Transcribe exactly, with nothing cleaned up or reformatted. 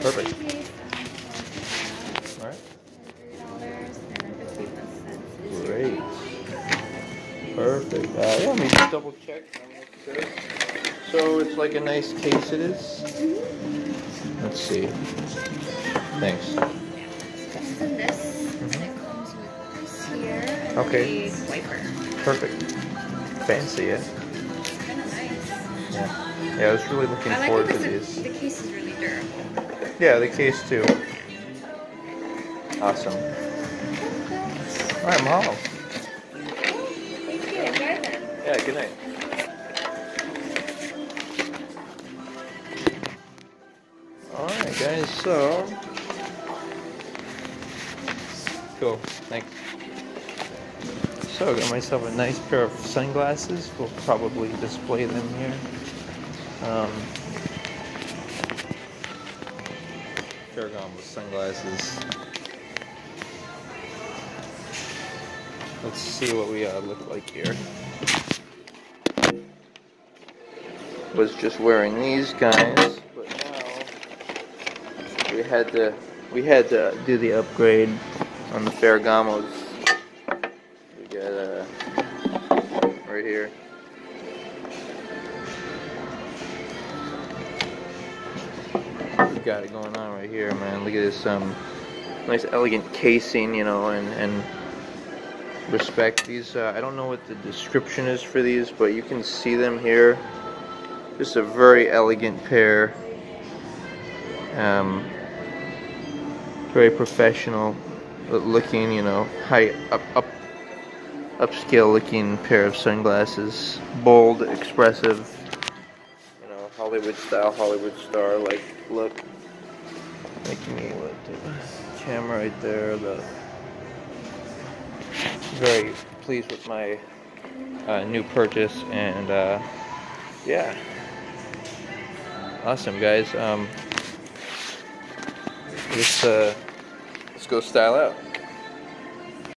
Perfect. Case, All right. three dollars and fifty-one cents. Great. Perfect. Uh, yeah, let me just double check. So it's like a nice case it is. Let's see. Thanks. Yeah. It comes in this, and it comes with this here, and Okay. a wiper. Perfect. Fancy, yeah? It's kind of nice. Yeah. Yeah, I was really looking I like forward it to because these. the case is really durable. Yeah, the case too. Awesome. All right, mahalo. Thank you. Enjoy them. Yeah, good night. Alright guys, so cool, thanks. So I got myself a nice pair of sunglasses. We'll probably display them here. Um, Ferragamo sunglasses. Let's see what we uh, look like here. Was just wearing these guys, but now we had to we had to do the upgrade on the Ferragamos. We got uh right here. We got it going on right here, man. Look at this um nice elegant casing, you know, and and respect these. Uh, I don't know what the description is for these, but you can see them here. Just a very elegant pair. Um, very professional looking, you know, high up, up, upscale looking pair of sunglasses. Bold, expressive, you know, Hollywood style, Hollywood star like look. Making me what the camera right there. The very pleased with my uh, new purchase, and uh, yeah. Awesome, guys. Um, let's, uh, let's go style out.